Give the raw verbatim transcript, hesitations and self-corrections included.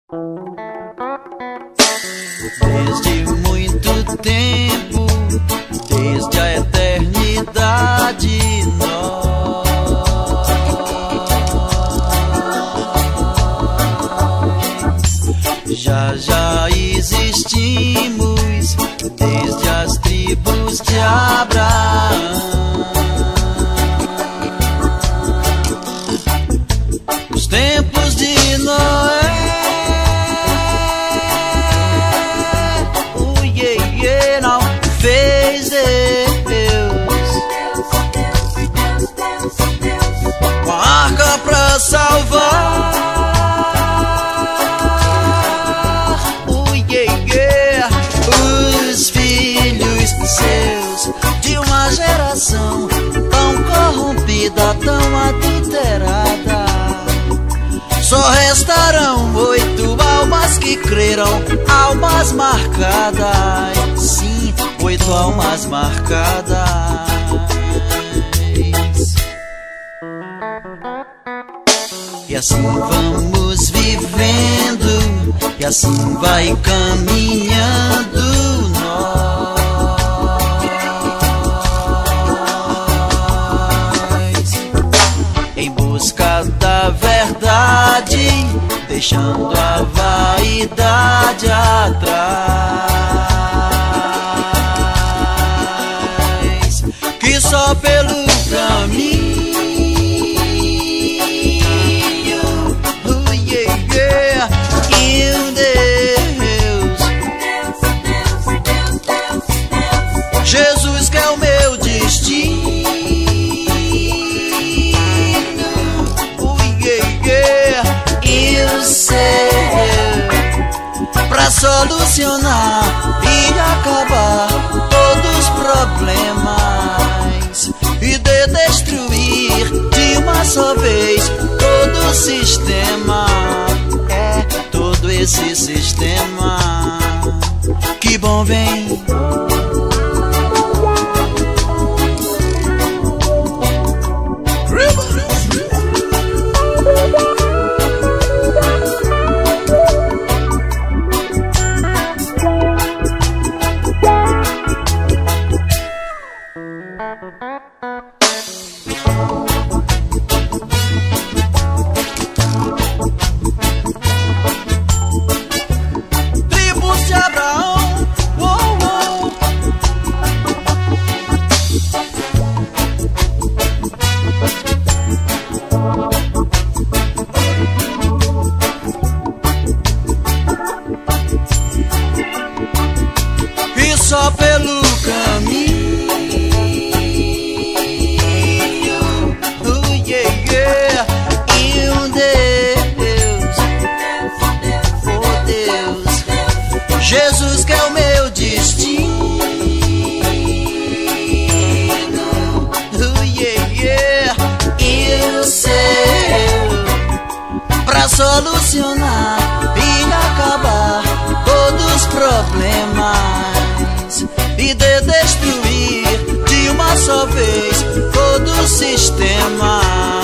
Desde muito tempo, desde a eternidade, nós já já existimos, desde as tribos de Abraão. Os tempos de Noé, o iê, iê, não fez Deus com a arca pra salvar. O iê, iê, os filhos seus de uma geração tão corrompida, tão adulterada. Só restarão oito almas que creram, almas marcadas. Sim, oito almas marcadas. E assim vamos vivendo, e assim vai caminhando nós, em busca da verdade, deixando a vaidade atrás, que só pelo caminho, oh yeah, yeah, e o Deus, Jesus que é o meu destino. Pra solucionar e acabar todos os problemas e de destruir de uma só vez todo o sistema. É, todo esse sistema. Que bom vem. Tribos de Abraão, uou, uou. E só pelo caminho, oh yeah, yeah, e um Deus, oh Deus, Jesus que é o meu destino, oh yeah, yeah, e o seu, pra solucionar e acabar todos os problemas e de destruir de uma só vez todo o sistema.